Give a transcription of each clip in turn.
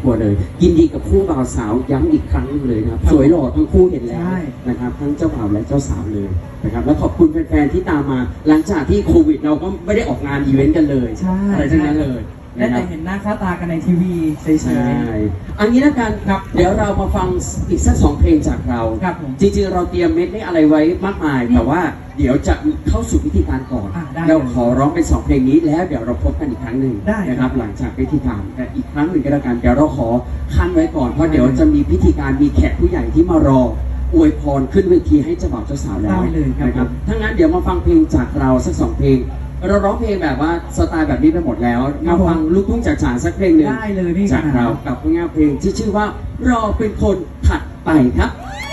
วเลยยินดีกับคู่บ่าวสาวย้ำอีกครั้งนึงเลยนะครับสวยหล่อทั้งคู่เห็นแล้วนะครับทั้งเจ้าบ่าวและเจ้าสาวเลยนะครับและขอบคุณแฟนๆที่ตามมาหลังจากที่โควิดเราก็ไม่ได้ออกงานอีเวนต์กันเลยอะไรทั้งนั้นเลยได้แต่เห็นหน้าค่าตากันในทีวีเฉยๆอันนี้นะกันครับเดี๋ยวเรามาฟังอีกสัก2 เพลงจากเราจริงๆเราเตรียมเม็ดได้อะไรไว้มากมายแต่ว่าเดี๋ยวจะเข้าสู่พิธีการก่อนเราขอร้องเป็น2 เพลงนี้แล้วเดี๋ยวเราพบกันอีกครั้งหนึ่งนะครับหลังจากพิธีการแต่อีกครั้งหนึ่งก็แล้วกันเดี๋ยวเราขอขั้นไว้ก่อนเพราะเดี๋ยวจะมีพิธีการมีแขกผู้ใหญ่ที่มารออวยพรขึ้นเวทีให้เจ้าบ่าวเจ้าสาวแล้วนะครับถ้างั้นเดี๋ยวมาฟังเพลงจากเราสัก2 เพลงเราร้องเพลงแบบว่าสไตล์แบบนี้ไปหมดแล้วมาฟังลูกทุ่งจ๋าๆสักเพลงหนึ่งจากเรากับงานเพลงที่ชื่อว่ารอเป็นคนถัดไปครับ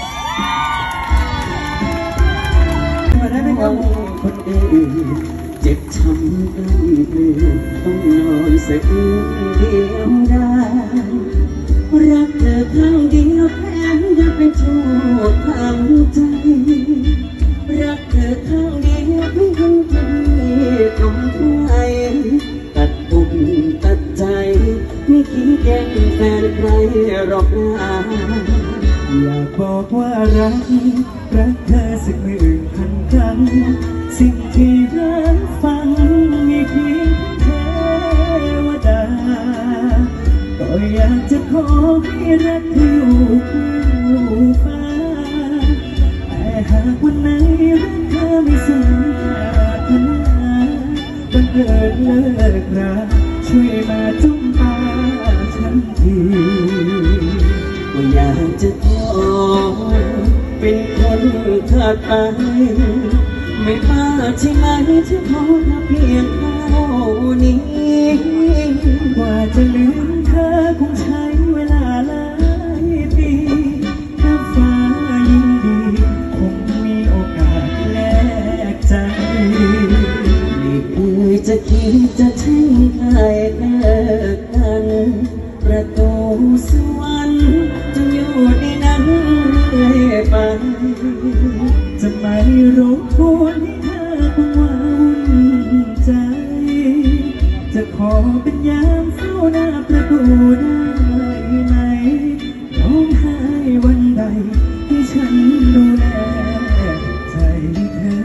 มาได้ไหมครับคนอื่นเจ็บช้ำกันต้องนอนเสียเดียวได้รักเธอครั้งเดียวแค่จะเป็นโทษทางใจรักเธอครั้งเดียวไม่เห็นจะตรงไหนตัดปุ่มตัดใจไม่คิดแย่งแฟนใครหรอกนะอยากบอกว่ารักเธอสัก10,000 ครั้งสิ่งที่รักฟังมีเพียงเทวดาก็อยากจะขอให้รักเธออยู่ฟ้าแต่หากวันไหนรักเธอไม่สมปรารถนาบังเอิญเลิกราช่วยมาจุ้มตาฉันทีก็อยากจะขอเป็นคนถัดไปไม่ป้าใช่ไหมที่ขอเพียงเท่านี้กว่าจะลืมเธอคงใช้เวลาหลายปีถ้าฟ้ายินดีคงมีโอกาสแลกใจไม่เคยจะคิดจะทิ้งใครเลิกกันประตูสวรรค์จะอยู่ในนั้นเรื่อยไปจะไม่รบกวนให้เธอกังวลใจจะขอเป็นยามเฝ้าหน้าประตูได้ไหมร้องไห้วันใดที่ฉันดูแลใจเธอ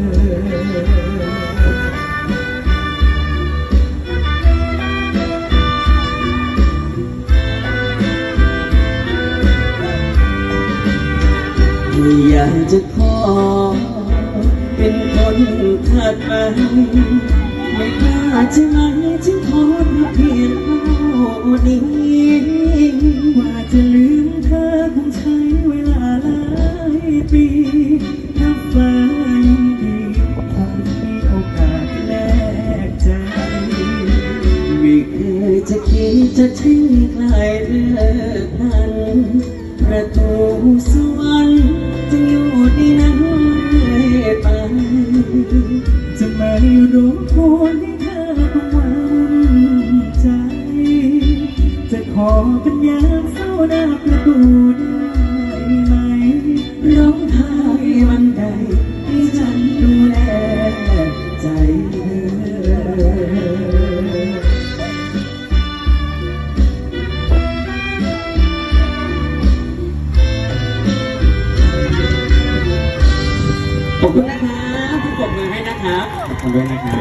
อยากจะขอเป็นคนถัดไปไม่กล้าใช่ไหมจึงขอเพียงเท่านี้กว่าจะลืมเธอคงใช้เวลาหลายปีถ้าฟ้ายินดีคงมีโอกาสแลกใจไม่เคยจะคิดจะทิ้งใครเลิกกันประตูสวรรค์จะอยู่ที่นั้นเรื่อยไปจะไม่รบกวนให้เธอกังวลใจจะขอเป็นยามเฝ้าหน้าประตูได้ไหมร้องไห้วันใดที่ฉันดูแลใจเธอขอบคุณนะครับที่ปรบมือให้นะครับขอบคุณด้วยนะครับ